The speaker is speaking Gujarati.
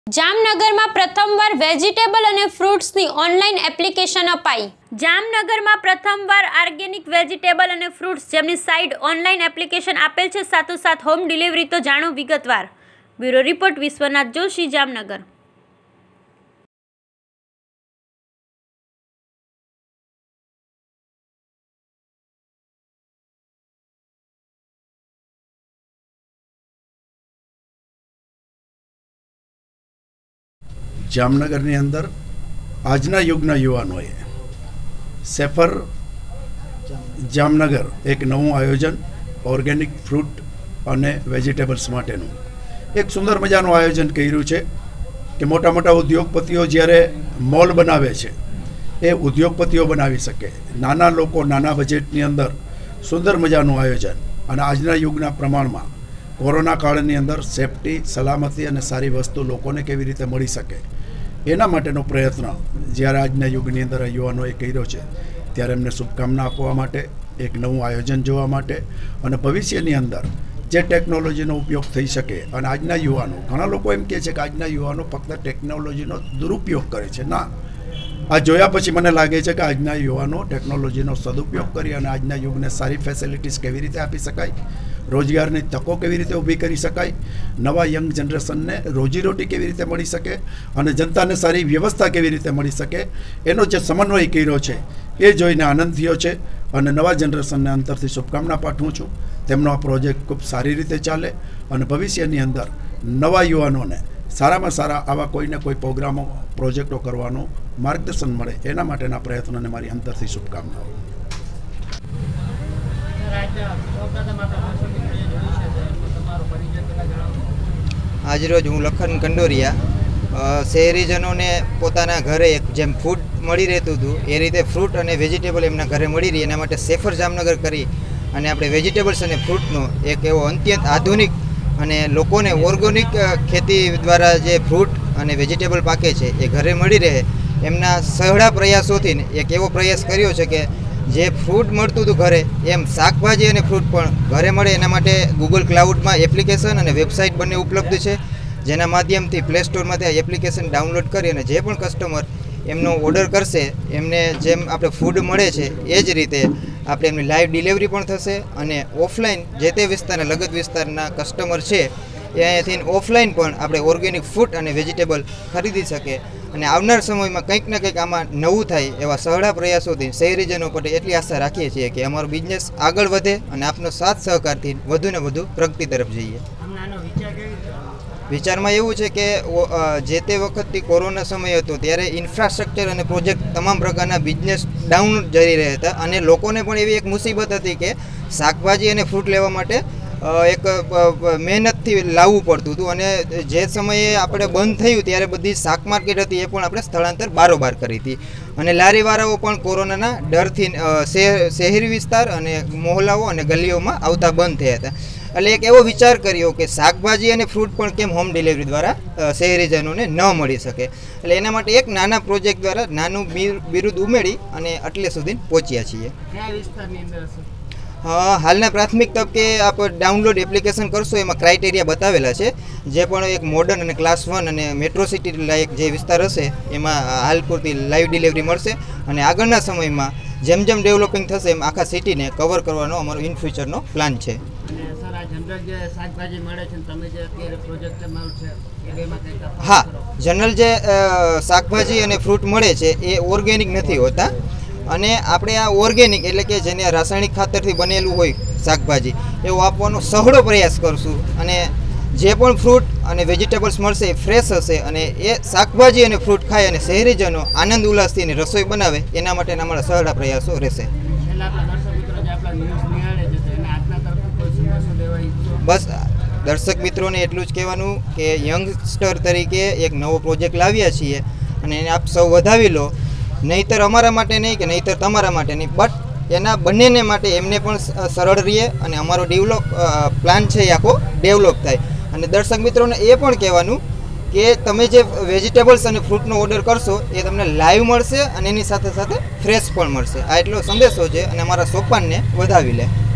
જામનગરમાં પ્રથમવાર વેજીટેબલ અને ફ્રૂટ્સની ઓનલાઈન એપ્લિકેશન અપાઈ। જામનગરમાં પ્રથમવાર ઓર્ગેનિક વેજીટેબલ અને ફ્રૂટ્સ જેમની સાઇટ ઓનલાઈન એપ્લિકેશન આપેલ છે, સાથોસાથ હોમ ડિલિવરી। તો જાણો વિગતવાર। Bureau report Vishwanath Joshi, Jamnagar. જામનગરની અંદર આજના યુગના યુવાનોએ સેફર જામનગર એક નવું આયોજન ઓર્ગેનિક ફ્રૂટ અને વેજીટેબલ્સ માટેનું એક સુંદર મજાનું આયોજન કર્યું છે કે મોટા મોટા ઉદ્યોગપતિઓ જ્યારે મોલ બનાવે છે એ ઉદ્યોગપતિઓ બનાવી શકે, નાના લોકો નાના બજેટની અંદર સુંદર મજાનું આયોજન અને આજના યુગના પ્રમાણમાં કોરોના કાળની અંદર સેફટી, સલામતી અને સારી વસ્તુ લોકોને કેવી રીતે મળી શકે એના માટેનો પ્રયત્ન જ્યારે આજના યુગની અંદર યુવાનોએ કર્યો છે, ત્યારે એમને શુભકામના આપવા માટે, એક નવું આયોજન જોવા માટે અને ભવિષ્યની અંદર જે ટેકનોલોજીનો ઉપયોગ થઈ શકે। અને આજના યુવાનો, ઘણા લોકો એમ કહે છે કે આજના યુવાનો ફક્ત ટેકનોલોજીનો દુરુપયોગ કરે છે। ના, આ જોયા પછી મને લાગે છે કે આજના યુવાનો ટેકનોલોજીનો સદુપયોગ કરી અને આજના યુગને સારી ફેસિલિટીઝ કેવી રીતે આપી શકાય, રોજગારની તકો કેવી રીતે ઊભી કરી શકાય, નવા યંગ જનરેશનને રોજીરોટી કેવી રીતે મળી શકે અને જનતાને સારી વ્યવસ્થા કેવી રીતે મળી શકે, એનો જે સમન્વય કર્યો છે એ જોઈને આનંદ થયો છે અને નવા જનરેશનને અંતરથી શુભકામના પાઠવું છું। તેમનો આ પ્રોજેક્ટ ખૂબ સારી રીતે ચાલે અને ભવિષ્યની અંદર નવા યુવાનોને સારામાં સારા આવા કોઈને કોઈ પ્રોગ્રામો, પ્રોજેક્ટો કરવાનું માર્ગદર્શન મળે, એના માટેના પ્રયત્નોને મારી અંતરથી શુભકામનાઓ। આજરોજ હું લખન કંડોરિયા શહેરીજનોને પોતાના ઘરે જેમ ફૂડ મળી રહેતું હતું એ રીતે ફ્રૂટ અને વેજીટેબલ એમના ઘરે મળી રહી, એના માટે સેફર જામનગર કરી અને આપણે વેજીટેબલ્સ અને ફ્રૂટનો એક એવો અત્યંત આધુનિક અને લોકોને ઓર્ગેનિક ખેતી દ્વારા જે ફ્રૂટ અને વેજીટેબલ પાકે છે એ ઘરે મળી રહે, એમના સહળા પ્રયાસોથી એક એવો પ્રયાસ કર્યો છે કે જે ફ્રૂટ મળતું હતું ઘરે, એમ શાકભાજી અને ફ્રૂટ પણ ઘરે મળે। એના માટે ગૂગલ ક્લાઉડમાં એપ્લિકેશન અને વેબસાઇટ બંને ઉપલબ્ધ છે, જેના માધ્યમથી પ્લે સ્ટોરમાંથી આ એપ્લિકેશન ડાઉનલોડ કરી અને જે પણ કસ્ટમર એમનો ઓર્ડર કરશે એમને જેમ આપણે ફૂડ મળે છે એ જ રીતે આપણે એમની લાઈવ ડિલિવરી પણ થશે અને ઓફલાઈન જે તે વિસ્તારના લગત વિસ્તારના કસ્ટમર છે એ અહીંયાથી ઓફલાઈન પણ આપણે ઓર્ગેનિક ફૂડ અને વેજીટેબલ ખરીદી શકે। અને આવનાર સમયમાં કંઈક ને કંઈક આમાં નવું થાય એવા સહળા પ્રયાસોથી શહેરીજનો પર એટલી આશા રાખીએ છીએ કે અમારો બિઝનેસ આગળ વધે અને આપનો સાથ સહકારથી વધુ ને વધુ પ્રગતિ તરફ જઈએ। વિચારમાં એવું છે કે જે તે વખતથી કોરોના સમય હતો ત્યારે ઇન્ફ્રાસ્ટ્રક્ચર અને પ્રોજેક્ટ તમામ પ્રકારના બિઝનેસ ડાઉન જઈ રહ્યા હતા અને લોકોને પણ એવી એક મુસીબત હતી કે શાકભાજી અને ફ્રૂટ લેવા માટે એક મહેનતથી લાવવું પડતું હતું અને જે સમયે આપણે બંધ થયું ત્યારે બધી શાક માર્કેટ હતી એ પણ આપણે સ્થળાંતર બારોબાર કરી હતી અને લારીવાળાઓ પણ કોરોનાના ડરથી શહેરી વિસ્તાર અને મોહલ્લાઓ અને ગલીઓમાં આવતા બંધ થયા હતા। એટલે એક એવો વિચાર કર્યો કે શાકભાજી અને ફ્રૂટ પણ કેમ હોમ ડિલિવરી દ્વારા શહેરીજનોને ન મળી શકે, એટલે એના માટે એક નાના પ્રોજેક્ટ દ્વારા નાનું બિરુદ ઉમેરી અને આટલે સુધી પહોંચ્યા છીએ। હાલના પ્રાથમિક તબકે આપ ડાઉનલોડ એપ્લિકેશન કરશો એમાં ક્રાઇટેરિયા બતાવેલા છે, જે પણ એક મોડર્ન અને ક્લાસ 1 અને મેટ્રો સિટી લાયક જે વિસ્તાર હશે એમાં હાલ પૂરતી લાઈવ ડિલિવરી મળશે અને આગળના સમયમાં જેમ જેમ ડેવલપિંગ થશે એમ આખા સિટીને કવર કરવાનો અમારો ઇન ફ્યુચરનો પ્લાન છે। હા, જનરલ જે શાકભાજી અને ફ્રૂટ મળે છે એ ઓર્ગેનિક નથી હોતા અને આપણે આ ઓર્ગેનિક એટલે કે જેને રાસાયણિક ખાતરથી બનેલું હોય શાકભાજી એવો આપવાનો સહળો પ્રયાસ કરશું અને જે પણ ફ્રૂટ અને વેજીટેબલ્સ મળશે એ ફ્રેશ હશે અને એ શાકભાજી અને ફ્રૂટ ખાય અને શહેરીજનો આનંદ ઉલ્લાસથી રસોઈ બનાવે એના માટેના અમારા સહળા પ્રયાસો રહેશે। બસ દર્શક મિત્રોને એટલું જ કહેવાનું કે યંગસ્ટર તરીકે એક નવો પ્રોજેક્ટ લાવ્યા છીએ અને એને આપ સૌ વધાવી લો, નહીંતર અમારા માટે નહીં કે નહીંતર તમારા માટે નહીં, બટ એના બંનેને માટે એમને પણ સરળ રહીએ અને અમારો પ્લાન છે એ આખો ડેવલપ થાય। અને દર્શક મિત્રોને એ પણ કહેવાનું કે તમે જે વેજીટેબલ્સ અને ફ્રૂટનો ઓર્ડર કરશો એ તમને લાઈવ મળશે અને એની સાથે સાથે ફ્રેશ પણ મળશે। આ એટલો સંદેશો છે અને અમારા સોપાનને વધાવી લે।